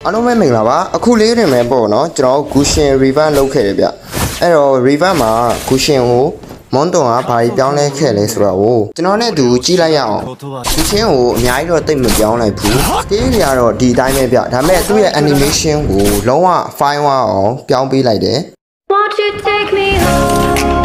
အားလုံးပဲမင်္ဂလာပါအခုလေးတင်မယ်ပေါ့နော်ကျွန်တော် Gusion Revamp လုပ်ခဲ့တယ်ဗျအဲ့တော့ Revamp မှာ Gusion ကိုမွန်တုံကဘာကြီးပြောင်းလဲခဲ့လဲဆိုတော့ကျွန်တော်နဲ့အတူကြည့်လိုက်ရအောင် Gusion ကိုအများကြီးတော့တိတ်မပြောင်းလိုက်ဘူး Scale တွေကတော့ဒီအတိုင်းပဲဗျဒါပေမဲ့သူ့ရဲ့ animation ကိုလုံးဝ fine ဝအောင်ပြောင်းပေးလိုက်တယ် Won't you take me home?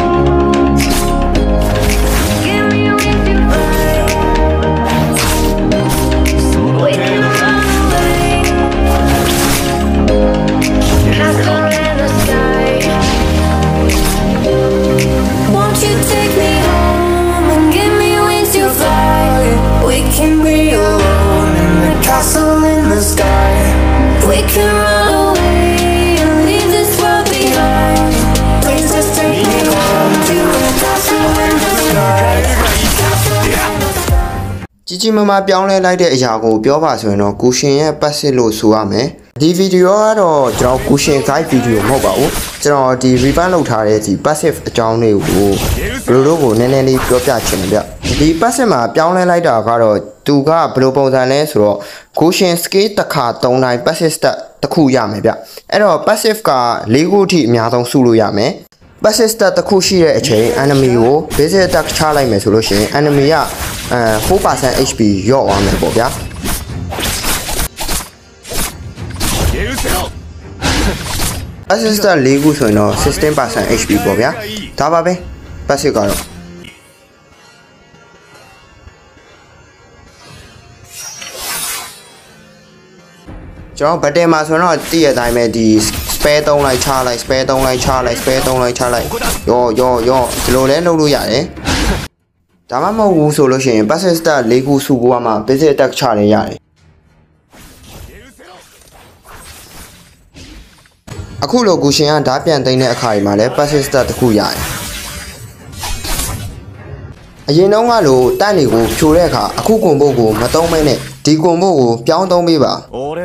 ကြီးမမပြောင်းလဲလိုက်တဲ့အရာကိုပြောပါဆိုရင်တော့ Gusion ရဲ့ passive လို့ဆိုရမယ်ဒီဗီဒီယိုကတော့ကျွန်တော် Gusion guide ဗီဒီယိုမဟုတ်ပါဘူးကျွန်တော်ဒီ revamp လုပ်ထားတဲ့ဒီ passive အကြောင်းလေးကိုဘယ်လိုကိုနည်းနည်းလေးပြောပြချင်တယ်ဗျဒီ passive မှာပြောင်းလဲလိုက်တာကတော့သူကဘယ်လိုပုံစံလဲဆိုတော့ Gusion scale တစ်ခါ3တိုင်း passive stat တစ်ခုရမယ်ဗျအဲ့တော့ passive က4ခုအထိအများဆုံးစုလို့ရမယ် passive stat တစ်ခုရှိတဲ့အချိန် enemy ကို basic attack ချလိုက်မယ်ဆိုလို့ရှိရင် enemy က4% HP ရော့သွားမယ်ပေါ့ဗျာ passive stat 4ခုဆိုရင်တော့16% HP ပေါ့ဗျာဒါပါပဲ passive ကတော့ကျွန်တော် battle မှာဆိုတော့တည့်ရတိုင်းပဲဒီ spare 3လိုက်ချလိုက် spare 3လိုက်ချလိုက် spare 3လိုက်ချလိုက်ရောဒီလိုလဲလုပ်လို့ရတယ်ဒါမှမဟုတ်ဘူးဆိုလို့ရှိရင် passive stat 4ခုစုဖို့မှ basic attack ချနေရတယ်အခုလို Gusion ကဓာတ်ပြန်သိမ်းတဲ့အခါကြီးမှာလဲ passive stat တစ်ခုရတယ်အရင်တုန်းကလိုတန့်တွေကိုဖြိုတဲ့အခါအခုကွန်ဘိုကိုမသုံးမဲနဲ့ဒီကွန်ဘိုကိုပြောင်းသုံးပေးပါ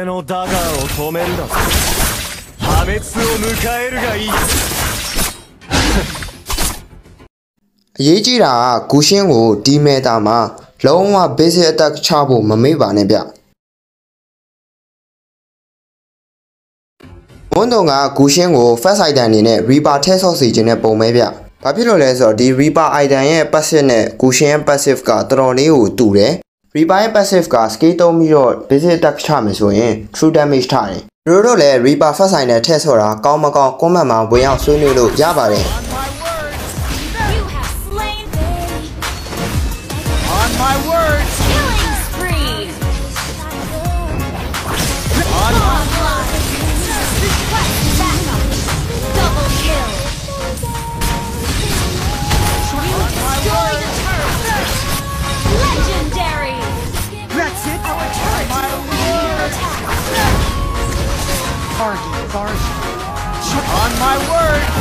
အရေးကြီးတာက Gusion ကိုဒီမေတာမှာလုံးဝ basic attack ချဖို့မမေ့ပါနဲ့ဗျဝန်တုံက Gusion ကို first item အနေနဲ့ Reaper ထဲဆော့စီခြင်းနဲ့ပုံမဲဗျဘာဖြစ်လို့လဲဆိုတော့ဒီ Reaper item ရဲ့ passive နဲ့ Gusion ရဲ့ passive ကတော်တော်လေးကိုတူတယ် Reaper ရဲ့ passive က scale သုံးပြီးတော့ basic attack ချမယ်ဆိုရင် true damage ထားတယ်တို့လည်း Reaper first item နဲ့ထည့်ဆော့တာကောင်းမကောင်း comment မှာဝင်ရောက်ဆွေးနွေးလို့ရပါတယ် My words! Killing spree! On request backup! Double kill! You destroyed a turret! Legendary! That's it! Our turret! Attack! On my word!